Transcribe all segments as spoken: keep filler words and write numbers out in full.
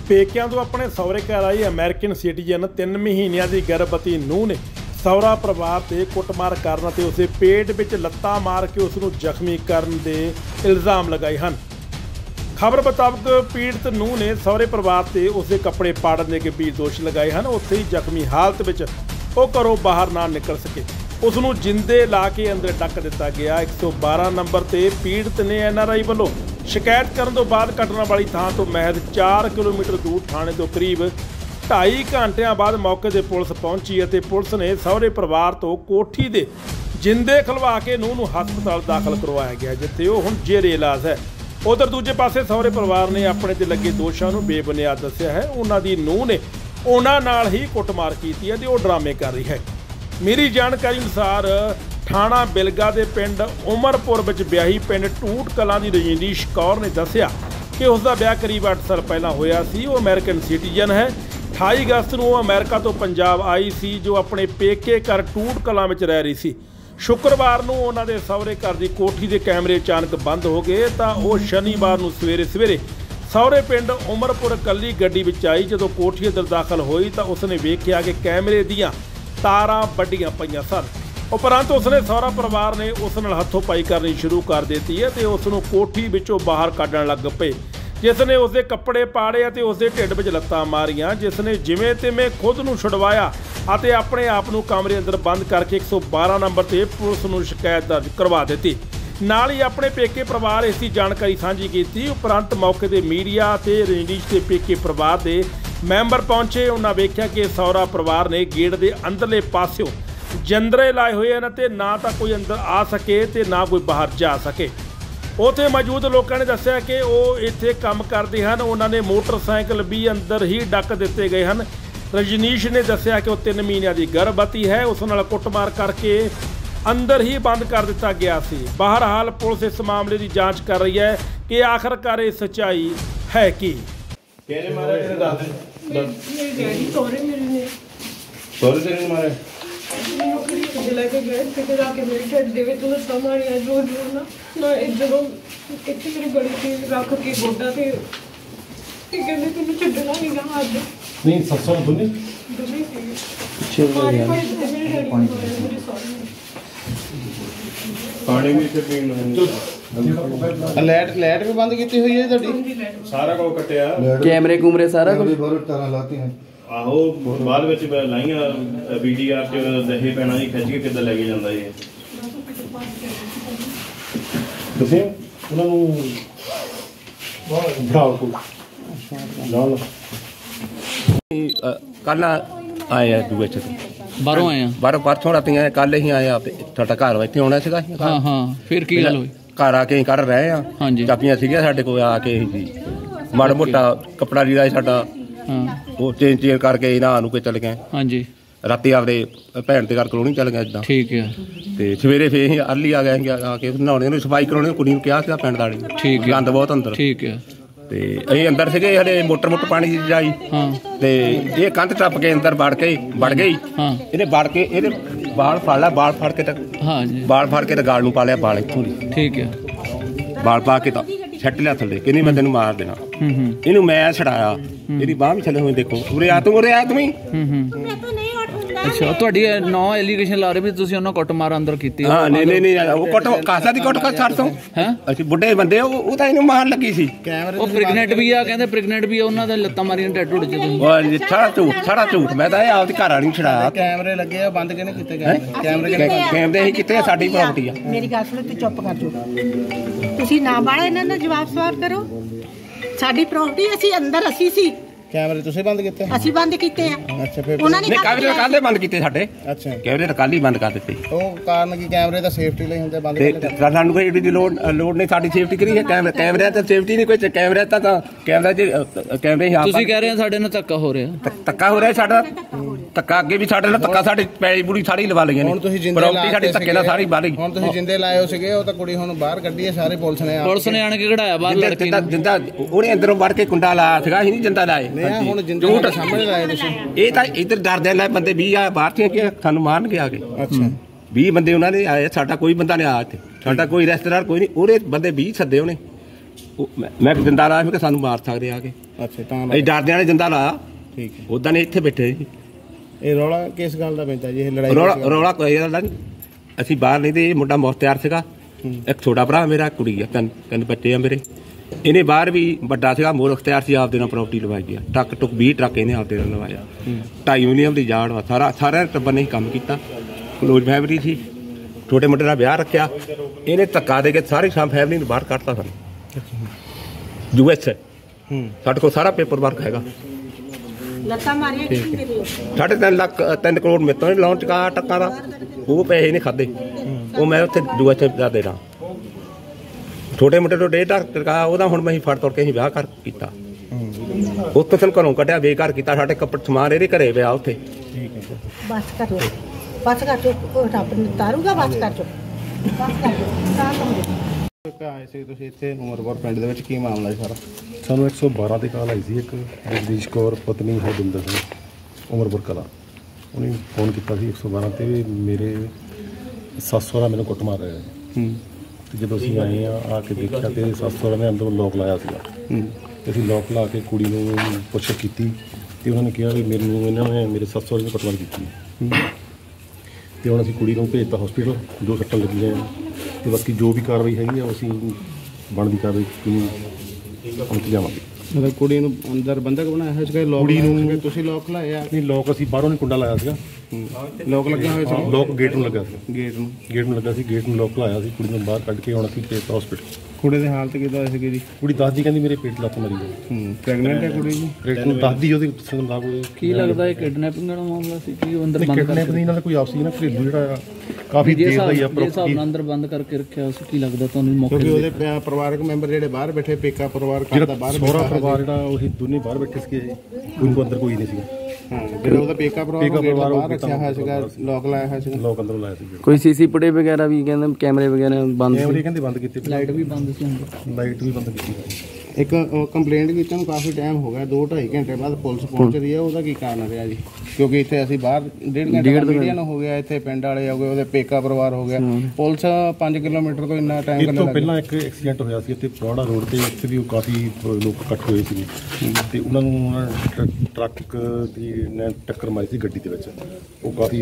पेकिਆਂ ਤੋਂ ਆਪਣੇ ਸਹੁਰੇ ਘਰ ਆਈ ਅਮਰੀਕਨ ਸਿਟੀਜ਼ਨ ਤਿੰਨ ਮਹੀਨਿਆਂ ਦੀ ਗਰਭਵਤੀ ਨੂੰਹ ਨੇ ਸਹੁਰਾ ਪਰਿਵਾਰ ਤੇ ਕੁੱਟਮਾਰ ਕਰਨ ਅਤੇ ਉਸਦੇ ਪੇਟ ਵਿੱਚ ਲੱਤਾਂ ਮਾਰ ਕੇ ਉਸ ਨੂੰ ਜ਼ਖਮੀ ਕਰਨ ਦੇ ਇਲਜ਼ਾਮ ਲਗਾਏ ਹਨ। ਖਬਰ ਮੁਤਾਬਕ ਪੀੜਤ ਨੂੰਹ ਨੇ ਸਹੁਰੇ ਪਰਿਵਾਰ ਤੇ ਉਸਦੇ ਕੱਪੜੇ ਪਾੜਨ ਦੇ ਗੰਭੀਰ ਦੋਸ਼ ਲਗਾਏ ਹਨ। ਉੱਥੇ ਹੀ ਜ਼ਖਮੀ ਹਾਲਤ ਵਿੱਚ ਉਹ ਘਰੋਂ ਬਾਹਰ ਨਾ ਨਿਕਲ ਸਕੇ, ਉਸ ਨੂੰ ਜਿੰਦੇ ਲਾ ਕੇ ਅੰਦਰ ਡੱਕ ਦਿੱਤਾ ਗਿਆ। ਇੱਕ ਸੌ ਬਾਰਾਂ ਨੰਬਰ ਤੇ ਪੀੜਤ ਨੇ ਐਨ ਆਰ ਆਈ ਵੱਲੋਂ ਸ਼ਿਕਾਇਤ ਕਰਨ ਤੋਂ ਬਾਅਦ ਘਟਨਾ ਵਾਲੀ ਥਾਂ ਤੋਂ ਮਹਿਜ਼ ਚਾਰ ਕਿਲੋਮੀਟਰ ਦੂਰ ਥਾਣੇ ਤੋਂ ਕਰੀਬ ਢਾਈ ਘੰਟਿਆਂ ਬਾਅਦ ਮੌਕੇ ਤੇ ਪੁਲਿਸ ਪਹੁੰਚੀ ਅਤੇ ਪੁਲਿਸ ਨੇ ਸਹੁਰੇ ਪਰਿਵਾਰ ਤੋਂ ਕੋਠੀ ਦੇ ਜਿੰਦੇ ਖਲਵਾ ਕੇ ਨੂੰਹ ਨੂੰ ਹਸਪਤਾਲ ਦਾਖਲ ਕਰਵਾਇਆ ਗਿਆ, ਜਿੱਥੇ ਉਹ ਹੁਣ ਜੇਰੇ ਇਲਾਜ ਹੈ। ਉਧਰ ਦੂਜੇ ਪਾਸੇ ਸਹੁਰੇ ਪਰਿਵਾਰ ਨੇ ਆਪਣੇ ਤੇ ਲੱਗੇ ਦੋਸ਼ਾਂ ਨੂੰ ਬੇਬੁਨਿਆਦ ਦੱਸਿਆ ਹੈ। ਉਹਨਾਂ ਦੀ ਨੂੰਹ ਨੇ ਉਹਨਾਂ ਨਾਲ ਹੀ ਕੁੱਟਮਾਰ ਕੀਤੀ ਹੈ ਤੇ ਉਹ ਡਰਾਮੇ ਕਰ ਰਹੀ ਹੈ। ਮੇਰੀ ਜਾਣਕਾਰੀ ਅਨੁਸਾਰ ਥਾਣਾ ਬਿਲਗਾ ਦੇ ਪਿੰਡ ਉਮਰਪੁਰ ਵਿੱਚ ਵਿਆਹੀ ਪਿੰਡ ਟੂਟ ਕਲਾਂ ਦੀ ਰਜਨੀਸ਼ ਕੌਰ ਨੇ ਦੱਸਿਆ ਕਿ ਉਸ ਦਾ ਵਿਆਹ ਕਰੀਬ ਅੱਠ ਸਾਲ ਪਹਿਲਾਂ ਹੋਇਆ ਸੀ। ਉਹ ਅਮਰੀਕਨ ਸਿਟੀਜ਼ਨ ਹੈ। ਅਠਾਈ ਅਗਸਤ ਨੂੰ ਉਹ ਅਮਰੀਕਾ ਤੋਂ ਪੰਜਾਬ ਆਈ ਸੀ, ਜੋ ਆਪਣੇ ਪੇਕੇ ਘਰ ਟੂਟ ਕਲਾਂ ਵਿੱਚ ਰਹਿ ਰਹੀ ਸੀ। ਸ਼ੁੱਕਰਵਾਰ ਨੂੰ ਉਹਨਾਂ ਦੇ ਸਹੁਰੇ ਘਰ ਦੀ ਕੋਠੀ ਦੇ ਕੈਮਰੇ ਅਚਾਨਕ ਬੰਦ ਹੋ ਗਏ ਤਾਂ ਉਹ ਸ਼ਨੀਵਾਰ ਨੂੰ ਸਵੇਰੇ ਸਵੇਰੇ ਸਹੁਰੇ ਪਿੰਡ ਉਮਰਪੁਰ ਇਕੱਲੀ ਗੱਡੀ ਵਿੱਚ ਆਈ। ਜਦੋਂ ਕੋਠੀ ਅੰਦਰ ਦਾਖਲ ਹੋਈ ਤਾਂ ਉਸਨੇ ਵੇਖਿਆ ਕਿ ਕੈਮਰੇ ਦੀਆਂ ਤਾਰਾਂ ਵੱਡੀਆਂ ਪਈਆਂ ਸਨ। ਉਪਰੰਤ ਉਸਨੇ ਸਹੁਰਾ ਪਰਿਵਾਰ ਨੇ ਉਸ ਨਾਲ ਹੱਥੋਂ ਪਾਈ ਕਰਨੀ ਸ਼ੁਰੂ ਕਰ ਦਿੱਤੀ ਹੈ ਤੇ ਉਸ ਨੂੰ ਕੋਠੀ ਵਿੱਚੋਂ ਬਾਹਰ ਕੱਢਣ ਲੱਗ ਪਏ, ਜਿਸ ਨੇ ਉਸਦੇ ਕੱਪੜੇ ਪਾੜੇ ਅਤੇ ਉਸਦੇ ਢਿੱਡ ਵਿੱਚ ਲੱਤਾਂ ਮਾਰੀਆਂ, ਜਿਸ ਨੇ ਜਿਵੇਂ ਤਿਵੇਂ ਖੁਦ ਨੂੰ ਛੁਡਵਾਇਆ ਅਤੇ ਆਪਣੇ ਆਪ ਨੂੰ ਕਮਰੇ ਅੰਦਰ ਬੰਦ ਕਰਕੇ ਇੱਕ ਸੌ ਬਾਰਾਂ ਨੰਬਰ ਤੇ ਪੁਲਿਸ ਨੂੰ ਸ਼ਿਕਾਇਤ ਦਰਜ ਕਰਵਾ ਦਿੱਤੀ। ਨਾਲ ਹੀ ਆਪਣੇ ਪੇਕੇ ਪਰਿਵਾਰ ਇਸ ਦੀ ਜਾਣਕਾਰੀ ਸਾਂਝੀ ਕੀਤੀ। ਉਪਰੰਤ ਮੌਕੇ ਤੇ ਮੀਡੀਆ ਅਤੇ ਰਜਨੀਸ਼ ਦੇ ਪੇਕੇ ਪਰਿਵਾਰ ਦੇ ਮੈਂਬਰ ਪਹੁੰਚੇ। ਉਹਨਾਂ ਵੇਖਿਆ ਕਿ ਸਹੁਰਾ ਪਰਿਵਾਰ ਨੇ ਗੇਟ ਦੇ ਅੰਦਰਲੇ ਪਾਸਿਓਂ ਜੰਦਰੇ ਲਾਏ ਹੋਏ ਹਨ ਤੇ ਨਾ ਤਾਂ ਕੋਈ ਅੰਦਰ ਆ ਸਕੇ ਤੇ ਨਾ ਕੋਈ ਬਾਹਰ ਜਾ ਸਕੇ। ਉੱਥੇ ਮੌਜੂਦ ਲੋਕਾਂ ਨੇ ਦੱਸਿਆ ਕਿ ਉਹ ਇੱਥੇ ਕੰਮ ਕਰਦੇ ਹਨ। ਉਹਨਾਂ ਨੇ ਮੋਟਰਸਾਈਕਲ ਵੀ ਅੰਦਰ ਹੀ ਡੱਕ ਦਿੱਤੇ ਗਏ ਹਨ। ਰਜਨੀਸ਼ ਨੇ ਦੱਸਿਆ ਕਿ ਉਹ ਤਿੰਨ ਮਹੀਨਿਆਂ ਦੀ ਗਰਭਵਤੀ ਹੈ। ਉਸ ਨਾਲ ਕੁੱਟਮਾਰ ਕਰਕੇ ਅੰਦਰ ਹੀ ਬੰਦ ਕਰ ਦਿੱਤਾ ਗਿਆ ਸੀ। ਬਹਰਹਾਲ ਪੁਲਿਸ ਇਸ ਮਾਮਲੇ ਦੀ ਜਾਂਚ ਕਰ ਰਹੀ ਹੈ ਕਿ ਆਖਰਕਾਰ ਇਹ ਸੱਚਾਈ ਹੈ ਕੀ। ਕਿਹਨੇ ਮਾਰਿਆ? ਕਿਹਨੇ ਦੱਸ ਦੇ। ਮੇਰੇ ਡੈਡੀ ਸਹੁਰੇ ਮੇਰੇ ਨੇ ਸਹੁਰੇ ਤੇਰੇ ਨੇ ਮਾਰਿਆ? ਮੈਨੂੰ ਲੈ ਕੇ ਗਏ ਤੇ ਜਾ ਕੇ ਮੇਰੇ ਢਿੱਡ ਦੇ ਵਿੱਚ ਲੱਤਾਂ ਮਾਰੀਆਂ ਜ਼ੋਰ ਜ਼ੋਰ ਨਾਲ ਨਾ। ਇਹ ਜਦੋਂ ਇੱਥੇ ਮੇਰੇ ਗਲੇ ਤੇ ਰੱਖ ਕੇ ਗੋਡਾ ਤੇ ਇਹ ਕਹਿੰਦੇ ਤੈਨੂੰ ਛੱਡਣਾ ਨਹੀਂ ਗਾ ਅੱਜ। ਨਹੀਂ ਸੱਸੋਂ ਦੋਨੇ ਦੋਨੇ ਸੀਗੇ। ਪਾਣੀ ਪਾਣੀ ਤੇ ਮੇਰੇ ਡੈਡੀ ਨੂੰ ਮਾਰਿਆ, ਮੇਰੇ ਸਹੁਰੇ ਨੇ। ਪਾਣੀ ਵੀ ਤੇ ਪੀਣ ਨੂੰ ਲਾਈਟ ਲਾਈਟ ਵੀ ਬੰਦ ਕੀਤੀ ਹੋਈ ਹੈ ਤੁਹਾਡੀ? ਸਾਰਾ ਕੁਝ ਕੱਟਿਆ, ਕੈਮਰੇ ਕੁਮਰੇ ਸਾਰਾ ਕੁਝ ਤਾਰਾਂ ਲਾਤੀਆਂ। ਆਹੋ ਬਾਅਦ ਵਿੱਚ ਲਾਈਆਂ ਬੀ ਡੀ ਆਰ ਚ ਦਹੇ ਪੈਣਾ ਜੀ ਖਿੱਚ ਕੇ ਕਿੱਦਾਂ ਲੈ ਕੇ ਜਾਂਦਾ ਇਹ। ਤੁਸੀਂ ਉਹਨਾਂ ਨੂੰ ਬਿਠਾਓ ਕੋਲ ਨਾਲ। ਕੱਲ ਆਏ ਆ ਦੂਏ ਚ ਬਾਹਰੋਂ ਆਏ ਆ? ਬਾਹਰੋਂ ਪਰਸੋਂ ਰਾਤੀ ਆਏ, ਕੱਲ ਹੀ ਆਏ ਆ। ਤੁਹਾਡਾ ਘਰ ਇੱਥੇ ਆਉਣਾ ਸੀਗਾ। ਹਾਂ ਹਾਂ, ਫਿਰ ਕੀ ਗੱਲ ਹੋਈ? ਘਰ ਆ ਕੇ ਅਸੀਂ ਕਰ ਰਹੇ ਆ। ਹਾਂਜੀ, ਚਾਬੀਆਂ ਸੀਗੀਆਂ ਸਾਡੇ ਕੋਲ। ਆ ਕੇ ਜੀ ਮਾੜਾ ਮੋਟਾ ਕੱਪੜਾ ਲੀੜਾ ਸਾਡਾ ਉਹ ਚੇਂਜ ਚੇਂਜ ਕਰਕੇ ਇਹਨਾਂ ਨੂੰ ਕੇ ਚਲੇ ਗਏ। ਹਾਂਜੀ, ਰਾਤੀ ਆਪਦੇ ਭੈਣ ਦੇ ਘਰ ਕਲੋਨੀ ਚੱਲ ਗਏ ਇੱਦਾਂ। ਠੀਕ ਹੈ। ਤੇ ਸਵੇਰੇ ਫੇਰ ਅਸੀਂ ਅਰਲੀ ਆ ਗਏ ਆ ਕੇ ਨਹਾਉਣੇ ਨੂੰ ਸਫਾਈ ਕਰਾਉਣੇ ਕੁੜੀ ਨੂੰ ਕਿਹਾ ਸੀਗਾ ਪਿੰਡ ਵਾਲੀ। ਠੀਕ ਹੈ। ਗੰਦ ਬਹੁਤ ਅੰਦਰ। ਠੀਕ ਹੈ। ਤੇ ਅਸੀਂ ਅੰਦਰ ਸੀਗੇ ਹਲੇ ਮੋਟਰ ਮੋਟਰ ਪਾਣੀ ਦੀ ਜਾਈ ਤੇ ਇਹ ਕੰਧ ਟੱਪ ਕੇ ਅੰਦਰ ਵੜ ਕੇ ਵੜ ਗਈ। ਇਹਨੇ ਵੜ ਕੇ ਇਹਦੇ ਬਾਲ ਫੜ ਲਿਆ, ਬਾਲ ਫੜ ਕੇ ਤਾਂ ਬਾਲ ਫੜ ਕੇ ਤਾਂ ਗਾਲ ਨੂੰ ਪਾ ਲਿਆ ਬਾਲ ਇੱਥੋਂ ਦੀ। ਠੀਕ ਹੈ। ਬਾਲ ਪਾ ਕੇ ਤਾਂ ਛੱਟ ਲਿਆ ਥੱਲੇ, ਕਹਿੰਦੀ ਮੈਂ ਤੈਨੂੰ ਮਾਰ ਦੇਣਾ। ਇਹਨੂੰ ਮੈਂ ਛਡਾਇਆ, ਇਹਦੀ ਬਾਂਹ ਵੀ ਛੱਲੇ ਹੋਏ। ਦੇਖੋ ਉਰੇ ਆ ਤੂੰ, ਉਰੇ ਆ ਤੂੰ। ਅੱਛਾ, ਤੁਹਾਡੀ ਨੌ ਐਲੀਗੇਸ਼ਨ ਲਾ ਰਹੇ ਵੀ ਤੁਸੀਂ ਉਹਨਾਂ ਕੁੱਟਮਾਰ ਅੰਦਰ ਕੀਤੀ? ਹਾਂ, ਨਹੀਂ ਨਹੀਂ ਨਹੀਂ, ਉਹ ਕੁੱਟ ਕਾਸਾ ਦੀ ਕੁੱਟ ਕਰ ਛੱਡ ਤੋਂ। ਹੈ ਅਸੀਂ ਬੁੱਢੇ ਬੰਦੇ, ਉਹ ਤਾਂ ਇਹਨੂੰ ਮਾਰਨ ਲੱਗੀ ਸੀ। ਉਹ ਪ੍ਰੈਗਨੈਂਟ ਵੀ ਆ, ਕਹਿੰਦੇ ਪ੍ਰੈਗਨੈਂਟ ਵੀ ਆ, ਉਹਨਾਂ ਦੇ ਲੱਤਾਂ ਮਾਰੀਆਂ ਢਿੱਡ ਢੁੱਡ ਚ। ਉਹ ਸਾਰਾ ਝੂਠ, ਸਾਰਾ ਝੂਠ। ਮੈਂ ਤਾਂ ਇਹ ਆਪਦੀ ਘਰ ਵਾਲੀ ਨੂੰ ਛਡਾਇਆ। ਕੈਮਰੇ ਲੱਗੇ ਆ, ਬੰਦ ਕਿਹਨੇ ਕੀਤੇ? ਕੈਮਰੇ ਕੈਮਰੇ ਅਸੀਂ ਕਿਤੇ ਸਾਡੀ ਪ੍ਰਾਪਰਟੀ ਆ। ਮੇਰੀ ਗੱਲ ਸੁਣੋ, ਤੂੰ ਚੁੱਪ ਕਰ ਜਾਓ। ਤੁਸੀਂ ਨਾ ਬਾਲਾ ਇਹਨਾਂ ਦਾ ਜਵਾਬ ਸਵਾਲ ਕਰੋ। ਸਾਡੀ ਪ੍ਰਾਪਰਟੀ, ਅਸੀਂ ਅੰਦਰ ਅਸੀਂ ਸੀ। ਕੈਮਰੇ ਤੁਸੀਂ ਬੰਦ ਕੀਤੇ? ਅਸੀਂ ਬੰਦ ਕੀਤੇ ਆ। ਅੱਛਾ, ਫਿਰ ਉਹਨਾਂ ਨੇ ਕੈਮਰੇ ਕੱਲ੍ਹ ਬੰਦ ਕੀਤੇ ਸਾਡੇ। ਅੱਛਾ, ਕੈਮਰੇ ਕੱਲ੍ਹ ਹੀ ਬੰਦ ਕਰ ਦਿੱਤੇ। ਉਹ ਕਾਰਨ ਕੀ? ਕੈਮਰੇ ਤਾਂ ਸੇਫਟੀ ਲਈ ਹੁੰਦੇ ਬੰਦ ਤੇ ਸਾਨੂੰ ਕੋਈ ਇਹਦੀ ਲੋੜ ਲੋੜ ਨਹੀਂ। ਸਾਡੀ ਸੇਫਟੀ ਕਰੀ ਹੈ। ਕੈਮਰੇ ਕੈਮਰਿਆਂ ਤਾਂ ਸੇਫਟੀ ਨਹੀਂ ਕੋਈ। ਕੈਮਰੇ ਤਾਂ ਤਾਂ ਕੈਮਰਾ ਜੇ ਕੈਮਰੇ ਹੀ। ਤੁਸੀਂ ਕਹਿ ਰਹੇ ਹੋ ਸਾਡੇ ਨਾਲ ਧੱਕਾ ਹੋ ਰਿਹਾ? ਧੱਕਾ ਹੋ ਰਿਹਾ ਸਾਡਾ। ਧੱਕਾ ਅੱਗੇ ਵੀ ਸਾਡੇ ਨਾਲ ਧੱਕਾ, ਸਾਡੀ ਪੈਲੀ ਬੁੜੀ ਸਾਰੀ ਲਵਾ ਲਈਆਂ ਨੇ। ਹੁਣ ਤੁਸੀਂ ਜਿੰਦੇ ਪ੍ਰਾਪਰਟੀ ਸਾਡੀ ਧੱਕੇ ਨਾਲ ਸਾਰੀ ਬਾਹਰ। ਹੁਣ ਤੁਸੀਂ ਜਿੰਦੇ ਲਾਏ ਹੋ ਸੀਗੇ, ਉਹ ਤਾਂ ਕੁੜੀ ਹੁਣ ਬਾਹਰ ਕੱਢੀ ਹੈ। ਸਾਰੇ ਪੁਲਿਸ ਨੇ ਪੁਲਿਸ ਨੇ ਆਣ ਕੇ ਕਢਾਇਆ ਬਾਹਰ ਲੜਕੀ ਨੂੰ। ਜਿੰਦਾ ਉਹਨੇ ਅੰਦਰੋਂ ਵੜ ਕੇ ਕੁੰਡਾ ਲਾਇਆ ਸੀਗਾ। ਅਸੀਂ ਨਹੀਂ ਜਿੰਦਾ ਲਾਏ। ਹੁਣ ਜਿੰਦੇ ਸਾਹਮਣੇ ਲਾਏ ਤੁਸੀਂ? ਇਹ ਤਾਂ ਇੱਧਰ ਡਰਦੇ ਲੈ ਬੰਦੇ ਵੀਹ ਆ ਬਾਹਰ ਤੇ ਕਿ ਸਾਨੂੰ ਮਾਰਨਗੇ ਆ ਕੇ। ਅੱਛਾ, ਵੀਹ ਬੰਦੇ ਉਹਨਾਂ ਨੇ ਆਏ। ਸਾਡਾ ਕੋਈ ਬੰਦਾ ਨਹੀਂ ਆਇਆ ਇੱਥੇ। ਸਾਡਾ ਕੋਈ ਰਿਸ਼ਤੇਦਾਰ ਕੋਈ ਨਹੀਂ। ਉਹਦੇ ਬੰਦੇ ਵੀਹ ਸੱਦੇ ਉਹਨੇ। ਉਹ ਮੈਂ ਮੈਂ ਜਿੰਦਾ ਲਾਇਆ ਕਿ ਸਾਨੂੰ ਮਾਰ ਸਕਦੇ ਆ ਕੇ। ਅੱਛਾ ਤਾਂ ਅਸੀਂ ਡਰਦਿਆਂ ਨੇ ਜਿੰਦਾ ਲਾਇਆ। ਠੀਕ ਹੈ। ਉਦਾਂ ਨੇ ਇੱਥੇ ਬੈਠੇ ਸੀ। ਇਹ ਰੌਲਾ ਕਿਸ ਗੱਲ ਦਾ ਪੈਂਦਾ ਜੀ? ਇਹ ਲੜਾਈ ਰੌਲਾ ਰੌਲਾ ਕੋਈ ਗੱਲ ਨਹੀਂ। ਅਸੀਂ ਬਾਹਰ ਨਹੀਂ ਤੇ ਮੁੰਡਾ ਮੁਖਤਿਆਰ ਸੀਗਾ, ਇੱਕ ਛੋਟਾ ਭਰਾ ਮੇਰਾ, ਕੁੜੀ ਆ, ਤਿੰਨ ਤਿੰਨ ਬੱਚੇ ਆ ਮੇਰੇ। ਇਹਨੇ ਬਾਹਰ ਵੀ ਵੱਡਾ ਸੀਗਾ, ਮੋਰ ਮੁਖਤਿਆਰ ਸੀ, ਆਪਦੇ ਨਾਲ ਪ੍ਰਾਪਰਟੀ ਲਵਾਈ ਆ। ਟਰੱਕ ਟੁੱਕ ਵੀਹ ਟਰੱਕ ਇਹਨੇ ਆਪਦੇ ਨਾਲ ਲਵਾਇਆ। ਢਾਈ ਯੂਨੀਅਮ ਦੀ ਜਾੜ ਵਾ ਸਾਰਾ ਸਾਰਿਆਂ ਟੱਬਰ ਨੇ ਕੰਮ ਕੀਤਾ। ਕਲੋਜ਼ ਫੈਮਿਲੀ ਸੀ। ਛੋਟੇ ਮੁੰਡੇ ਦਾ ਵਿਆਹ ਰੱਖਿਆ ਇਹਨੇ, ਧੱਕਾ ਦੇ ਕੇ ਸਾਰੀ ਸਾਮ ਫੈਮਿਲੀ ਨੂੰ ਬਾਹਰ ਕੱਢਤਾ ਸਾਨੂੰ। ਯੂ ਐਸ ਸਾਡੇ ਕੋਲ ਸਾਰਾ ਪੇਪਰ ਵਰਕ ਹੈਗਾ। ਲੱਤਾਂ ਮਾਰੀਆਂ ਕਿੰਨੀ ਮੇਰੀ ਸਾਢੇ ਤਿੰਨ ਲੱਖ ਤਿੰਨ ਕਰੋੜ ਮੇਰੇ ਤੋਂ ਲਾਉਣ ਚੁਕਾ ਟੱਕਾ ਦਾ। ਉਹ ਪੈਸੇ ਨਹੀਂ ਖਾਦੇ, ਉਹ ਮੈਂ ਉੱਥੇ ਯੂ ਐਸ ਦਾ ਦੇਣਾ। ਛੋਟੇ ਮੁੰਡੇ ਤੋਂ ਡੇਢ ਲੱਖ ਟਕਾ ਉਹਦਾ ਹੁਣ ਮੈਂ ਫੜ ਤੋੜ ਕੇ ਅਸੀਂ ਵਿਆਹ ਕਰ ਕੀਤਾ। ਉੱਥੇ ਸਾਨੂੰ ਘਰੋਂ ਕੱਢਿਆ, ਬੇਘਰ ਕੀਤਾ। ਸਾਡੇ ਕੱਪੜੇ ਸਮਾਨ ਇਹਦੇ ਘਰੇ ਪਿਆ ਉੱਥੇ। ਬਸ ਕਰ ਲੋ, ਬਸ ਕਰ ਚੋ, ਉਹ ਰੱਬ ਨੇ ਤਾਰੂਗਾ। ਬਸ ਕਰ ਚੋ, ਬਸ ਕਰ ਚੋ। ਸਾਹ ਲੰਦੇ ਆਏ ਸੀ ਤੁਸੀਂ ਇੱਥੇ ਉਮਰਪੁਰ ਪਿੰਡ ਦੇ ਵਿੱਚ, ਕੀ ਮਾਮਲਾ ਸੀ ਸਾਰਾ? ਸਾਨੂੰ ਇੱਕ ਸੌ ਬਾਰਾਂ ਤੇ ਕਾਲ ਆਈ ਸੀ। ਇੱਕ ਜਗਦੀਸ਼ ਕੌਰ ਪਤਨੀ ਹਰਜਿੰਦਰ ਸਿੰਘ ਉਮਰਪੁਰ ਕਲਾਂ, ਉਹਨੇ ਫੋਨ ਕੀਤਾ ਸੀ ਇੱਕ ਸੌ ਬਾਰਾਂ ਤੇ ਮੇਰੇ ਸੱਸ ਸਹੁਰਾ ਮੈਨੂੰ ਕੁੱਟ ਮਾਰ ਰਿਹਾ ਜੀ। ਤੇ ਜਦੋਂ ਅਸੀਂ ਆਏ ਆ ਆ ਕੇ ਦੇਖਿਆ ਤੇ ਸੱਸ ਸਹੁਰਾ ਨੇ ਅੰਦਰੋਂ ਲੋਕ ਲਾਇਆ ਸੀਗਾ। ਤੇ ਅਸੀਂ ਲੋਕ ਲਾ ਕੇ ਕੁੜੀ ਨੂੰ ਪੁੱਛ ਕੀਤੀ ਤੇ ਉਹਨਾਂ ਨੇ ਕਿਹਾ ਵੀ ਮੈਨੂੰ ਇਹਨਾਂ ਨੇ ਮੇਰੇ ਸੱਸ ਸਹੁਰੇ ਨੇ ਕੁੱਟਮਾਰ ਕੀਤੀ। ਤੇ ਹੁਣ ਅਸੀਂ ਕੁੜੀ ਨੂੰ ਭੇਜਤਾ ਹਸਪੀਟਲ, ਦੋ ਸੱਟਾਂ ਲੱਗੀਆਂ ਤੇ ਬਾਕੀ ਜੋ ਵੀ ਕਾਰਵਾਈ ਹੈਗੀ ਆ ਅਸੀਂ ਬਣਦੀ ਕਾਰਵਾਈ ਪਹੁੰਚ ਜਾਵਾਂਗੇ। ਮਤਲਬ ਕੁੜੀ ਨੂੰ ਅੰਦਰ ਬੰਦਕ ਬਣਾਇਆ ਹੋਇਆ ਸੀਗਾ? ਲੋਕ ਕੁੜੀ ਨੂੰ ਤੁਸੀਂ ਲੋਕ ਲਾਇਆ? ਨਹੀਂ, ਲੋਕ ਅਸੀਂ ਬਾਹਰੋਂ ਨਹੀਂ, ਕੁੰਡਾ ਲਾਇਆ ਸੀਗਾ। ਲੋਕ ਲੱਗਿਆ ਹੋਇਆ ਸੀ? ਲੋਕ ਗੇਟ ਨੂੰ ਲੱਗਾ ਸੀ। ਗੇਟ ਨੂੰ ਗੇਟ ਨੂੰ ਲੱਗਾ ਸੀ, ਗੇਟ ਨੂੰ ਲੋਕ ਲਾਇਆ ਸੀ। ਕੁੜੀ ਨੂੰ ਬਾਹਰ ਕੱਢ ਕੇ ਹੁਣ ਅਸੀਂ ਭੇਜਤਾ ਹਸਪੀਟਲ। ਕੁੜੀ ਦੀ ਹਾਲਤ ਕਿੱਦਾਂ ਸੀਗੀ ਜੀ? ਕੁੜੀ ਦੱਸਦੀ ਕਹਿੰਦੀ ਮੇਰੇ ਪੇਟ ਲੱਤ ਮਰੀ ਹੈ। ਹੂੰ ਪ੍ਰੈਗਨੈਂਟ ਹੈ ਕੁੜੀ ਜੀ? ਪੇਟ ਨੂੰ ਦੱਸਦੀ ਉਹਦੇ ਸੰਗ ਲਾ ਕੋਈ। ਕੀ ਲੱਗਦਾ ਇਹ ਕਿਡਨੈਪਿੰਗ ਦਾ ਮਾਮਲਾ ਸੀ ਕਿ ਉਹ ਅੰਦਰ ਬੰਦ ਕਿਡਨੈਪ ਕਰਕੇ? ਨਹੀਂ, ਇਹਨਾਂ ਦਾ ਕੋਈ ਆਪਸੀ ਨਾ ਘਰੇਲੂ ਜਿਹੜਾ ਆ ਕਾਫੀ ਦੇਰ ਦਾ ਹੀ ਆ। ਜਿਸ ਹਿਸਾਬ ਨਾਲ ਅੰਦਰ ਬੰਦ ਕਰਕੇ ਰੱਖਿਆ ਸੀ, ਕੀ ਲੱਗਦਾ ਤੁਹਾਨੂੰ ਮੌਕੇ ਕਿਉਂਕਿ ਤੇ? ਉਹਦੇ ਪਿਆ- ਪਰਿਵਾਰਕ ਮੈਂਬਰ ਜਿਹੜੇ ਬਾਹਰ ਬੈਠੇ, ਪੇਕਾ ਪਰਿਵਾਰ ਜਿਹੜਾ ਕਰਦਾ ਬਾਹਰ ਸਹੁਰਾ ਬੈਠਾ ਪਰਿਵਾਰ ਜਿਹੜਾ ਉਹੀ ਦੋਨੇ ਬਾਹਰ ਬੈਠੇ ਸੀਗੇ। ਕੋਈ ਕੋ ਅੰਦਰ ਕੋਈ ਨਹੀਂ ਸੀਗਾ। ਹਾਂ, ਜਿਹੜਾ ਉਹਦਾ ਪੇਕਾ ਪਰਿਵਾਰ ਪੇਕਾ ਉਹ ਗੇਟ ਪਰਿਵਾਰ ਬਾਹਰ ਰੱਖਿਆ ਹੋਇਆ ਸੀਗਾ, ਲੋਕ ਲਾਇਆ ਹੋਇਆ ਸੀਗਾ। ਲੋਕ ਅੰਦਰੋਂ ਲਾਇਆ ਸੀ। ਕੋਈ ਸੀਸੀ ਫੁਟੇਜ ਵਗੈਰਾ ਵੀ ਕਹਿੰਦੇ ਕੈਮਰੇ ਵਗੈਰਾ ਬੰਦ ਕੈਮਰੇ ਕਹਿੰਦੇ ਬੰਦ ਕੀਤੇ, ਲਾਈਟ ਵੀ ਬੰਦ ਸੀ ਅੰਦਰ? ਲਾਈਟ ਵੀ ਬੰਦ ਕੀਤੀ। ਇੱਕ ਕੰਪਲੇਂਟ ਕੀਤੀ ਨੂੰ ਕਾਫੀ ਟਾਈਮ ਹੋ ਗਿਆ, ਦੋ ਢਾਈ ਘੰਟੇ ਬਾਅਦ ਪੁਲਿਸ ਪਹੁੰਚ ਰਹੀ ਹੈ। ਉਹਦਾ ਕੀ ਕਾਰਨ ਰਿਹਾ ਜੀ? ਕਿਉਂਕਿ ਇੱਥੇ ਅਸੀਂ ਬਾਹਰ ਡੇਢ ਘੰਟੇ ਮੀਡੀਆ ਨੂੰ ਹੋ ਗਿਆ, ਇੱਥੇ ਪਿੰਡ ਵਾਲੇ ਹੋ ਗਏ, ਉਹਦੇ ਪੇਕਾ ਪਰਿਵਾਰ ਹੋ ਗਿਆ, ਪੁਲਿਸ ਪੰਜ ਕਿਲੋਮੀਟਰ ਤੋਂ ਇੰਨਾ ਟਾਈਮ ਇਸ ਤੋਂ ਪਹਿਲਾਂ ਇੱਕ ਐਕਸੀਡੈਂਟ ਹੋਇਆ ਸੀ ਇੱਥੇ ਪੁਰਾਣਾ ਰੋਡ ਤੇ, ਉੱਥੇ ਵੀ ਕਾਫੀ ਲੋਕ ਇਕੱਠ ਹੋਏ ਸੀ ਤੇ ਉਹਨਾਂ ਨੂੰ ਉਹਨਾਂ ਨੇ ਟਰੱਕ ਦੀ ਨੇ ਟੱਕਰ ਮਾਰੀ ਸੀ ਗੱਡੀ ਦੇ ਵਿੱਚ। ਉਹ ਕਾਫੀ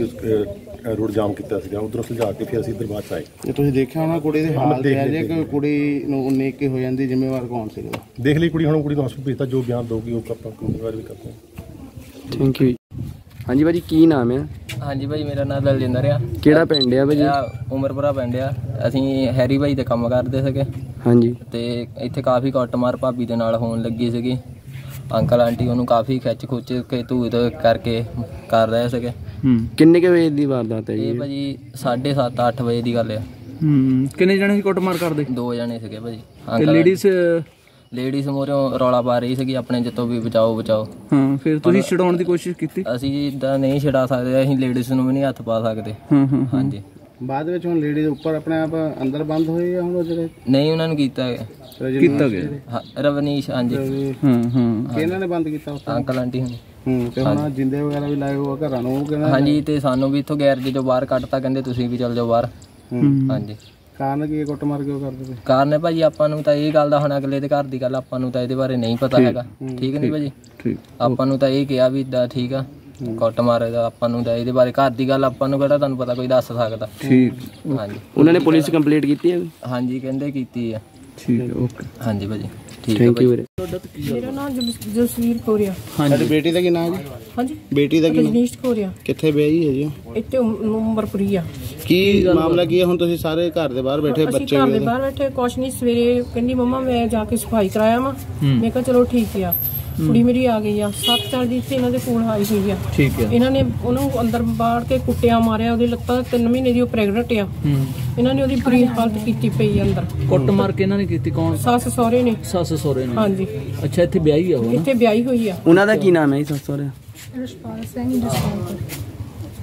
ਰੋਡ ਜਾਮ ਕੀਤਾ ਸੀਗਾ। ਉਧਰੋਂ ਸੁਲਝਾ ਕੇ ਫਿਰ ਅਸੀਂ ਇੱਧਰ ਬਾਅਦ 'ਚ ਆਏ। ਜੇ ਤੁਸੀਂ ਦੇਖਿਆ ਹੋਣਾ ਕੁੜੀ ਦੇ ਹਾਲਤ ਹੈ ਜੇ ਕਿ ਕੁੜੀ ਨੂੰ ਉਨੀ ਕੀ ਹੋ ਜਾਂਦੀ, ਜ਼ਿੰਮੇਵਾਰ ਕੌਣ ਸੀਗਾ? ਦੇਖ ਲਈ ਕੁੜੀ, ਹੁਣ ਕੁੜੀ ਨੂੰ ਹਸਪਤਾਲ ਭੇਜਤਾ, ਜੋ ਬਿਆਨ ਦਊਗੀ ਉਹ ਆਪਾਂ ਕਾਰਵਾਈ ਵੀ ਕਰਦੇ ਹਾਂ। Thank you. ਹਾਂਜੀ ਭਾਜੀ, ਕੀ ਨਾਮ ਹੈ? ਹਾਂਜੀ ਭਾਜੀ, ਮੇਰਾ ਨਾਮ ਦਲਜਿੰਦਰ ਆ। ਕਿਹੜਾ ਪਿੰਡ ਆ ਭਾਜੀ? ਉਮਰਪੁਰਾ ਪਿੰਡ ਆ। ਅਸੀਂ ਹੈਰੀ ਭਾਈ ਦੇ ਕੰਮ ਕਰਦੇ ਸੀਗੇ। ਹਾਂਜੀ। ਤੇ ਇੱਥੇ ਕਾਫੀ ਕੁੱਟਮਾਰ ਭਾਬੀ ਦੇ ਨਾਲ ਹੋਣ ਲੱਗੀ ਸੀਗੀ। ਅੰਕਲ ਆਂਟੀ ਉਹਨੂੰ ਕਾਫੀ ਖਿੱਚ ਖੁੱਚ ਕੇ ਧੂਤ ਕਰਕੇ ਕਰ ਰਹੇ ਸੀਗੇ। ਹੂੰ ਕਿੰਨੇ ਕੁ ਵਜੇ ਦੀ ਵਾਰਦਾਤ ਹੈ ਜੀ? ਇਹ ਭਾਜੀ ਸਾਢੇ ਸੱਤ ਅੱਠ ਵਜੇ ਦੀ ਗੱਲ ਆ। ਹੂੰ ਕਿੰਨੇ ਜਣੇ ਸੀ ਕੁੱਟਮਾਰ ਕਰਦੇ? ਦੋ ਜਣੇ ਸੀਗੇ ਭਾਜੀ। ਤੇ ਲੇਡੀਜ਼ ਲੇਡੀਜ਼ ਮੋਰਿਓਂ ਰੌਲਾ ਪਾ ਰਹੀ ਸੀਗੀ ਆਪਣੇ ਜਿੱਤੋਂ ਵੀ ਬਚਾਓ ਬਚਾਓ। ਹਾਂ, ਫਿਰ ਤੁਸੀਂ ਛਡਾਉਣ ਦੀ ਕੋਸ਼ਿਸ਼ ਕੀਤੀ? ਅਸੀਂ ਇਦਾਂ ਨਹੀਂ ਛਡਾ ਸਕਦੇ, ਅਸੀਂ ਲੇਡੀਜ਼ ਨੂੰ ਵੀ ਨਹੀਂ ਹੱਥ ਪਾ ਸਕਦੇ। ਹਾਂ ਹਾਂ ਹਾਂਜੀ। ਬਾਅਦ ਵਿੱਚ ਹੁਣ ਲੇਡੀ ਦੇ ਉੱਪਰ ਆਪਣੇ ਆਪ ਅੰਦਰ ਬੰਦ ਹੋਏ ਆ ਹੁਣ ਉਹ ਜਿਹੜੇ? ਨਹੀਂ, ਉਹਨਾਂ ਨੂੰ ਕੀਤਾ ਗਿਆ। ਕੀਤਾ ਗਿਆ? ਹਾਂ, ਰਵਨੀਸ਼। ਹਾਂਜੀ। ਹਾਂ ਹਾਂ ਕਿਹਨਾਂ ਨੇ ਬੰਦ ਕੀਤਾ ਉੱਥੇ? ਅੰਕਲ ਆਂਟੀ ਹੁਣ। ਹੂੰ ਤੇ ਹੁਣ ਜਿੰਦੇ ਵਗੈਰਾ ਵੀ ਲਾਏ ਹੋਏ ਘਰਾਂ ਨੂੰ, ਉਹ ਕਹਿੰਦਾ? ਹਾਂਜੀ, ਤੇ ਸਾਨੂੰ ਵੀ ਇੱਥੋਂ ਗੈਰਜ ਜੋ ਬਾਹਰ ਕੱਢਤਾ, ਕਹਿੰਦੇ ਤੁਸੀਂ ਵੀ ਚੱਲ ਜਾਓ ਬਾਹਰ। ਹਾਂਜੀ। ਕਾਰਨ ਕੀ? ਕੁੱਟਮਾਰ ਕਿਉਂ ਕਰਦੇ ਪਏ? ਕਾਰਨ ਹੈ ਭਾਜੀ, ਆਪਾਂ ਨੂੰ ਤਾਂ ਇਹ ਗੱਲ ਦਾ ਹੁਣ ਅਗਲੇ ਦੇ ਘਰ ਦੀ ਗੱਲ, ਆਪਾਂ ਨੂੰ ਤਾਂ ਇਹਦੇ ਬਾਰੇ ਨਹੀਂ ਪਤਾ ਹੈਗਾ। ਠੀਕ ਨਹੀਂ ਭਾਜੀ? ਠੀਕ। ਆਪਾਂ ਨੂੰ ਤਾਂ ਇਹ ਕਿਹਾ ਵੀ ਇਦਾਂ ਠੀਕ ਆ, ਕੁੱਟ ਮਾਰੇ ਦਾ। ਆਪਾਂ ਨੂੰ ਤਾਂ ਇਹਦੇ ਬਾਰੇ ਘਰ ਦੀ ਗੱਲ ਆਪਾਂ ਨੂੰ ਕਿਹੜਾ ਤੁਹਾਨੂੰ ਪਤਾ ਕੋਈ ਦੱਸ ਸਕਦਾ। ਠੀਕ। ਹਾਂਜੀ। ਉਹਨਾਂ ਨੇ ਪੁਲਿਸ ਕੰਪਲੀਟ ਕੀਤੀ ਹੈ? ਹਾਂਜੀ, ਕਹਿੰਦੇ ਕੀਤੀ ਆ। ਠੀਕ ਹੈ, ਓਕੇ। ਹਾਂਜੀ ਭਾਜੀ, ਠੀਕ ਹੈ। ਥੈਂਕ ਯੂ ਵੀਰੇ। ਮੇਰਾ ਨਾਮ ਜਸਵੀਰ ਕੋਰੀਆ। ਤੁਹਾਡੀ ਬੇਟੀ ਦਾ ਕੀ ਨਾਮ ਜੀ? ਹਾਂਜੀ, ਬੇਟੀ ਦਾ ਕੀ ਨਾਮ? ਰਜਨੀਸ਼ ਕੋਰੀਆ। ਕਿੱਥੇ ਵਿਆਹੀ ਹੈ ਜੀ? ਇੱਥੇ ਉਮਰਪੁਰੀ ਆ। ਕੀ ਮਾਮਲਾ ਕੀ ਹੈ? ਹੁਣ ਤੁਸੀਂ ਸਾਰੇ ਘਰ ਦੇ ਬਾਹਰ ਬੈਠੇ, ਬੱਚੇ ਅਸੀਂ ਘਰ ਦੇ ਬਾਹਰ ਬੈਠੇ, ਕੁਛ ਨਹੀਂ। ਸਵੇਰੇ ਕਹਿੰਦੀ ਮੰਮਾ ਮੈਂ ਜਾ ਕੇ ਸਫਾਈ ਕਰਾਇਆ ਵਾ। ਮੈਂ ਕਿਹਾ ਚਲੋ ਠੀਕ ਆ। ਕੁੜੀ ਮੇਰੀ ਆ ਗਈ ਆ, ਸੱਤ ਚਾਰ ਦਿਨ ਤੇ ਇਹਨਾਂ ਦੇ ਕੋਲ ਆਈ ਹੋਈ ਆ। ਠੀਕ ਹੈ। ਇਹਨਾਂ ਨੇ ਉਹਨੂੰ ਅੰਦਰ ਬਾੜ ਕੇ ਕੁੱਟਿਆ ਮਾਰਿਆ, ਉਹਦੀ ਲੱਤਾਂ ਤਿੰਨ ਮਹੀਨੇ ਦੀ ਉਹ ਪ੍ਰੈਗਨੈਂਟ ਆ। ਇਹਨਾਂ ਨੇ ਉਹਦੀ ਬੁਰੀ ਹਾਲਤ ਕੀਤੀ ਪਈ ਅੰਦਰ। ਕੁੱਟ ਮਾਰ ਕੇ ਇਹਨਾਂ ਨੇ ਕੀਤੀ? ਕੌਣ? ਸੱਸ ਸਹੁਰੇ ਨੇ। ਸੱਸ ਸਹੁਰੇ ਨੇ? ਹਾਂਜੀ। ਅੱਛਾ, ਇੱਥੇ ਵਿਆਹੀ ਆ ਉਹ? ਇੱਥੇ ਵਿਆਹੀ ਹੋਈ ਆ। ਉਹਨਾਂ ਦਾ ਕੀ ਨਾਮ ਹੈ ਜੀ ਸੱਸ ਸਹੁਰੇ? ਰਸ਼ਪਾਲ ਸਿੰਘ ਜਸਪਾਲ।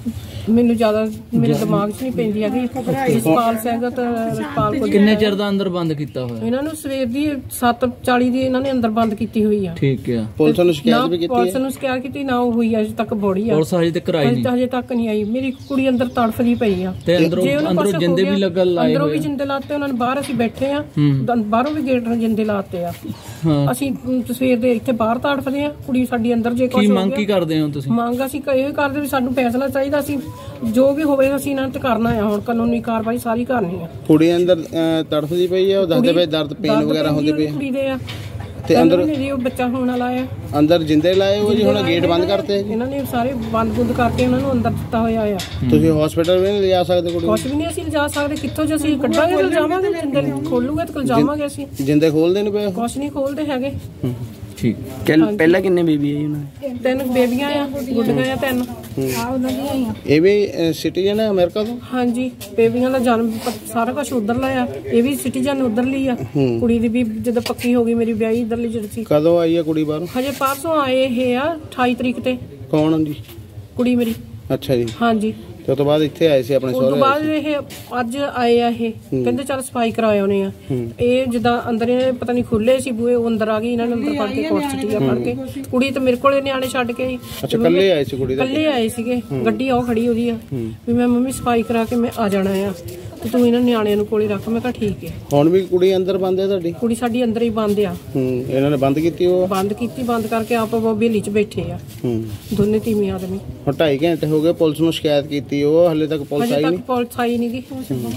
ਮੈਨੂੰ ਜ਼ਿਆਦਾ ਮੇਰੇ ਦਿਮਾਗ 'ਚ ਨਹੀਂ ਪੈਂਦੀ ਹੈਗੀ। ਜਸਪਾਲ ਸਿੰਘ ਤੇ ਰਸਪਾਲ ਕੋ ਕਿੰਨੇ ਚਿਰ ਦਾ ਅੰਦਰ ਬੰਦ ਕੀਤਾ ਹੋਇਆ ਇਹਨਾਂ ਨੂੰ? ਸਵੇਰ ਦੀ ਸੱਤ ਚਾਲੀ ਦੀ ਇਹਨਾਂ ਨੇ ਅੰਦਰ ਬੰਦ ਕੀਤੀ ਹੋਈ ਆ। ਠੀਕ ਹੈ। ਪੁਲਿਸ ਨੂੰ ਸ਼ਿਕਾਇਤ ਵੀ ਕੀਤੀ ਹੈ? ਪੁਲਿਸ ਨੂੰ ਸ਼ਿਕਾਇਤ ਕੀਤੀ ਨਾ, ਉਹ ਹੋਈ ਅਜੇ ਤੱਕ ਬੋੜੀ ਆ। ਪੁਲਿਸ ਹਜੇ ਤੱਕ ਆਈ ਨਹੀਂ? ਹਜੇ ਤੱਕ ਨਹੀਂ ਆਈ। ਮੇਰੀ ਕੁੜੀ ਅੰਦਰ ਤੜਫਦੀ ਪਈ ਆ ਤੇ ਅੰਦਰੋਂ ਅੰਦਰੋਂ ਜਿੰਦੇ ਵੀ ਲੱਗਾ ਲਾਏ ਅੰਦਰੋਂ ਵੀ ਜਿੰਦੇ ਲਾਤੇ ਉਹਨਾਂ ਨੇ। ਬਾਹਰ ਅਸੀਂ ਬੈਠੇ ਆ, ਬਾਹਰੋਂ ਵੀ ਗੇਟ ਨਾਲ ਜਿੰਦੇ ਲਾਤੇ ਆ। ਅਸੀਂ ਸਵੇਰ ਦੇ ਇੱਥੇ ਬਾਹਰ ਤੜਫਦੇ ਆ, ਕੁੜੀ ਸਾਡੀ ਅੰਦਰ। ਜੇ ਕੀ ਮੰਗ ਕੀ ਕਰਦੇ ਹੋ ਤੁਸੀਂ? ਮੰਗ ਅਸੀਂ ਇਹ ਕਰਦੇ ਵੀ ਸਾਨੂੰ ਫੈਸਲਾ ਚਾਹੀਦਾ ਸੀ, ਜੋ ਵੀ ਹੋਵੇ ਅਸੀਂ ਇਹਨਾਂ ਤੇ ਕਰਨਾ ਆ। ਹੁਣ ਕਾਨੂੰਨੀ ਕਾਰਵਾਈ ਸਾਰੀ ਕਰਨੀ ਆ। ਕੁੜੀ ਅੰਦਰ ਤੜਫਦੀ ਪਈ ਆ, ਉਹ ਦੱਸਦੇ ਪਏ ਦਰਦ ਪੇਨ ਵਗੈਰਾ ਹੁੰਦੇ ਪਏ ਕੁੜੀ ਦੇ ਆ। ਤੇ ਅੰਦਰ ਮੇਰੀ ਉਹ ਬੱਚਾ ਹੋਣ ਵਾਲਾ ਆ। ਅੰਦਰ ਜਿੰਦੇ ਲਾਏ ਹੋ ਜੀ? ਹੁਣ ਗੇਟ ਬੰਦ ਕਰਤੇ ਇਹਨਾਂ ਨੇ ਸਾਰੇ ਬੰਦ ਬੁੰਦ ਕਰਕੇ ਉਹਨਾਂ ਨੂੰ ਅੰਦਰ ਦਿੱਤਾ ਹੋਇਆ ਆ। ਤੁਸੀਂ ਹਸਪੀਟਲ ਵੀ ਨਹੀਂ ਲਿਜਾ ਸਕਦੇ ਕੁੜੀ ਨੂੰ? ਕੁਛ ਵੀ ਨਹੀਂ ਅਸੀਂ ਲਿਜਾ ਸਕਦੇ। ਕਿੱਥੋਂ ਜੇ ਅਸੀਂ ਕੱਢਾਂਗੇ ਲਿਜਾਵਾਂਗੇ, ਜਿੰਦੇ ਖੋਲੂਗੇ ਤੇ ਲਿਜਾਵਾਂਗੇ ਅਸੀਂ। ਜਿੰਦੇ ਖੋਲਦੇ ਨਹੀਂ ਪਏ? ਕੁਛ ਨਹੀਂ ਖੋਲਦੇ ਹੈਗੇ। ਠੀਕ। ਪਹਿਲਾਂ ਕਿੰਨੇ ਬੇਬੀ ਆਈ ਉਹਨਾਂ ਦੇ? ਤਿੰਨ ਬੇਬੀਆਂ ਆ, ਗੁੱਡੀਆਂ ਆ ਤਿੰਨ। ਆ ਉਹਨਾਂ ਦੀਆਂ ਆਈਆਂ। ਇਹ ਵੀ ਸਿਟੀਜ਼ਨ ਹੈ ਅਮਰੀਕਾ ਤੋਂ? ਹਾਂਜੀ, ਬੇਬੀਆਂ ਦਾ ਜਨਮ ਸਾਰਾ ਕੁਝ ਉਧਰ ਲਿਆ। ਇਹ ਵੀ ਸਿਟੀਜ਼ਨ ਉਧਰ ਲਈ ਆ। ਕੁੜੀ ਦੀ ਵੀ ਜਦੋਂ ਪੱਕੀ ਹੋ ਗਈ ਮੇਰੀ ਵਿਆਹੀ ਇਧਰਲੀ ਜਿਹੜੀ। ਕਦੋਂ ਆਈ ਆ ਕੁੜੀ ਬਾਹਰੋਂ? ਹਜੇ ਪਰਸੋਂ ਆਏ ਇਹ ਆ ਅਠਾਈ ਤਰੀਕ ਤੇ। ਕੌਣ ਜੀ? ਕੁੜੀ ਮੇਰੀ। ਅੱਛਾ ਜੀ। ਹਾਂਜੀ। ਤੇ ਉਸ ਤੋਂ ਬਾਅਦ ਇੱਥੇ ਆਏ ਸੀ ਆਪਣੇ ਉਸ ਤੋਂ ਸਹੁਰੇ? ਬਾਅਦ ਇਹ ਅੱਜ ਆਏ ਆ। ਇਹ ਕਹਿੰਦੇ ਚੱਲ ਸਫਾਈ ਕਰਾ ਆਉਨੇ ਆ। ਇਹ ਜਿੱਦਾਂ ਅੰਦਰ ਇਹ ਪਤਾ ਨਹੀਂ ਖੁੱਲੇ ਸੀ ਬੂਹੇ, ਉਹ ਅੰਦਰ ਆ ਗਈ। ਇਹਨਾਂ ਨੇ ਅੰਦਰ ਫੜ ਕੇ ਕੋਟ ਸਿੱਟੀ ਆ ਫੜ ਕੇ। ਕੁੜੀ ਤੇ ਮੇਰੇ ਕੋਲੇ ਨਿਆਣੇ ਛੱਡ ਕੇ ਆਈ। ਅੱਛਾ, ਕੱਲੇ ਆਏ ਸੀ ਕੁੜੀ ਦੇ? ਕੱਲੇ ਆਏ ਸੀਗੇ। ਗੱਡੀ ਉਹ ਖੜੀ ਉਹਦੀ ਆ ਵੀ ਮੈਂ ਮੰਮੀ ਸਫਾਈ ਕਰਾ ਕੇ ਮੈਂ ਆ ਜਾਣਾ ਆ, ਤੇ ਤੂੰ ਇਹਨਾਂ ਨਿਆਣਿਆਂ ਨੂੰ ਕੋਲੇ ਰੱਖ। ਮੈਂ ਕਿਹਾ ਠੀਕ ਹੈ। ਹੁਣ ਵੀ ਕੁੜੀ ਅੰਦਰ ਬੰਦ ਹੈ ਤੁਹਾਡੀ? ਕੁੜੀ ਸਾਡੀ ਅੰਦਰ ਹੀ ਬੰਦ ਆ। ਹੂੰ, ਇਹਨਾਂ ਨੇ ਬੰਦ ਕੀਤੀ? ਉਹ ਬੰਦ ਕੀਤੀ, ਬੰਦ ਕਰਕੇ ਆਪ ਬੇਲੀ 'ਚ ਬੈਠੇ ਆ ਦੋਨੇ ਤੀਵੀਂ ਆਦਮੀ। ਹੁਣ ਢਾਈ ਘੰਟੇ ਹੋ ਗਏ ਪੁਲਿਸ ਨੂੰ ਸ਼ਿਕਾਇਤ ਕੀਤੀ, ਉਹ ਹਲੇ ਤੱਕ ਪੁਲਿਸ ਆਈ ਨਹੀਂ? ਪੁਲਿਸ ਆਈ ਨਹੀਂ ਗੀ।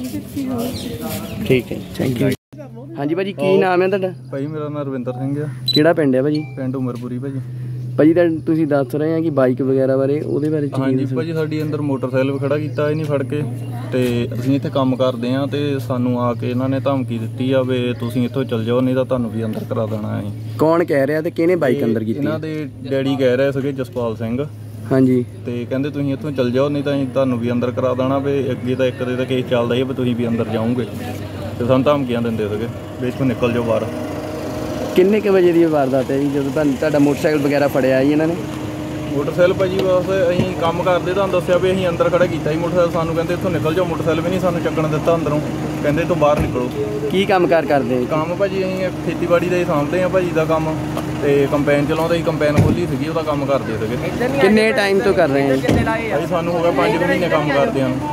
ਠੀਕ ਹੈ, ਥੈਂਕ ਯੂ। ਹਾਂਜੀ ਭਾਜੀ, ਕੀ ਨਾਮ ਹੈ ਤੁਹਾਡਾ? ਭਾਈ ਮੇਰਾ ਨਾਮ ਰਵਿੰਦਰ ਸਿੰਘ ਆ। ਕਿਹੜਾ ਪਿੰਡ ਹੈ ਭਾਜੀ? ਪਿੰਡ ਉਮਰਪੁਰੀ ਭਾਜੀ। ਭਾਜੀ ਤਾਂ ਤੁਸੀਂ ਦੱਸ ਰਹੇ ਆ ਕਿ ਬਾਈਕ ਵਗੈਰਾ ਬਾਰੇ, ਉਹਦੇ ਬਾਰੇ? ਹਾਂਜੀ ਭਾਜੀ, ਸਾਡੀ ਅੰਦਰ ਮੋਟਰਸਾਈਕਲ ਖੜਾ ਕੀਤਾ ਇਹ ਨਹੀਂ ਫੜ ਕੇ, ਤੇ ਅਸੀਂ ਇੱਥੇ ਕੰਮ ਕਰਦੇ ਆ ਤੇ ਸਾਨੂੰ ਆ ਕੇ ਇਹਨਾਂ ਨੇ ਧਮਕੀ ਦਿੱਤੀ ਆ ਵੀ ਤੁਸੀਂ ਇੱਥੋਂ ਚੱਲ ਜਾਓ, ਨਹੀਂ ਤਾਂ ਤੁਹਾਨੂੰ ਵੀ ਅੰਦਰ ਕਰਾ ਦੇਣਾ ਹੈ। ਕੌਣ ਕਹਿ ਰਿਹਾ ਤੇ ਕਿਹਨੇ ਬਾਈਕ ਅੰਦਰ ਕੀਤੀ? ਇਹਨਾਂ ਦੇ ਡੈਡੀ ਕਹਿ ਰਹੇ ਸੀਗੇ, ਜਸਪਾਲ ਸਿੰਘ। ਹਾਂਜੀ। ਤੇ ਕਹਿੰਦੇ ਤੁਸੀਂ ਇੱਥੋਂ ਚੱਲ ਜਾਓ, ਨਹੀਂ ਤਾਂ ਅਸੀਂ ਤੁਹਾਨੂੰ ਵੀ ਅੰਦਰ ਕਰਾ ਦੇਣਾ। ਵੀ ਅੱਗੇ ਤਾਂ ਇੱਕ ਦੇ ਤਾਂ ਕੇਸ ਚੱਲਦਾ ਹੀ ਵੀ ਤੁਸੀਂ ਵੀ ਅੰਦਰ ਜਾਓਗੇ, ਤੇ ਸਾਨੂੰ ਧਮਕੀਆਂ ਦਿੰਦੇ ਸੀਗੇ ਵੀ ਇੱਥੋਂ ਨਿਕਲ ਜਾਓ ਬਾਹਰ। ਕਿੰਨੇ ਕੁ ਵਜੇ ਦੀ ਵਾਰਦਾਤ ਹੈ ਜੀ ਜਦੋਂ ਤੁਹਾਨੂੰ ਤੁਹਾਡਾ ਮੋਟਰਸਾਈਕਲ ਵਗੈਰਾ ਫੜਿਆ ਜੀ ਇਹਨਾਂ ਨੇ? ਮੋਟਰਸਾਈਕਲ ਭਾਜੀ ਬਸ ਅਸੀਂ ਕੰਮ ਕਰਦੇ ਤੁਹਾਨੂੰ ਦੱਸਿਆ ਵੀ ਅਸੀਂ ਅੰਦਰ ਖੜਾ ਕੀਤਾ ਸੀ ਮੋਟਰਸਾਈਕਲ। ਸਾਨੂੰ ਕਹਿੰਦੇ ਇੱਥੋਂ ਨਿਕਲ ਜਾਓ, ਮੋਟਰਸਾਈਕਲ ਵੀ ਨਹੀਂ ਸਾਨੂੰ ਚੱਕਣ ਦਿੱਤਾ ਅੰਦਰੋਂ, ਕਹਿੰਦੇ ਤੋਂ ਬਾਹਰ ਨਿਕਲੋ। ਕੀ ਕੰਮ ਕਾਰ ਕਰਦੇ? ਕੰਮ ਭਾਜੀ ਅਸੀਂ ਖੇਤੀਬਾੜੀ ਦਾ ਹੀ ਸਾਂਭਦੇ ਹਾਂ ਭਾਜੀ ਦਾ ਕੰਮ, ਤੇ ਕੰਪੈਨ ਚਲਾਉਂਦੇ ਸੀ। ਕੰਪੈਨ ਖੋਲੀ ਸੀਗੀ, ਉਹਦਾ ਕੰਮ ਕਰਦੇ ਸੀਗੇ। ਕਿੰਨੇ ਟਾਈਮ ਤੋਂ ਕਰ ਰਹੇ ਹੋ? ਭਾਜੀ ਸਾਨੂੰ ਹੋ ਗਿਆ ਪੰਜ ਮਹੀਨੇ ਕੰਮ ਕਰਦਿਆਂ ਨੂੰ।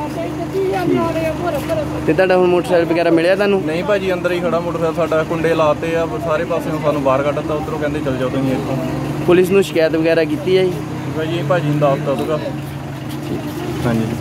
ਤੇ ਤੁਹਾਡਾ ਹੁਣ ਮੋਟਰਸਾਈਕਲ ਵਗੈਰਾ ਮਿਲਿਆ ਤੁਹਾਨੂੰ? ਨਹੀਂ ਭਾਜੀ, ਅੰਦਰ ਹੀ ਖੜਾ ਮੋਟਰਸਾਈਕਲ ਸਾਡਾ। ਕੁੰਡੇ ਲਾਤੇ ਆ ਸਾਰੇ ਪਾਸਿਓਂ, ਸਾਨੂੰ ਬਾਹਰ ਕੱਢ ਦਿੱਤਾ ਉੱਧਰੋਂ, ਕਹਿੰਦੇ ਚੱਲ ਜਾਓ ਤੁਸੀਂ ਇੱਥੋਂ। ਪੁਲਿਸ ਨੂੰ ਸ਼ਿਕਾਇਤ ਵਗੈਰਾ ਕੀਤੀ ਹੈ ਜੀ? ਭਾਜੀ ਭਾਜੀ ਨੂੰ ਦੱਸਤਾ ਸੀਗਾ। ਹਾਂਜੀ।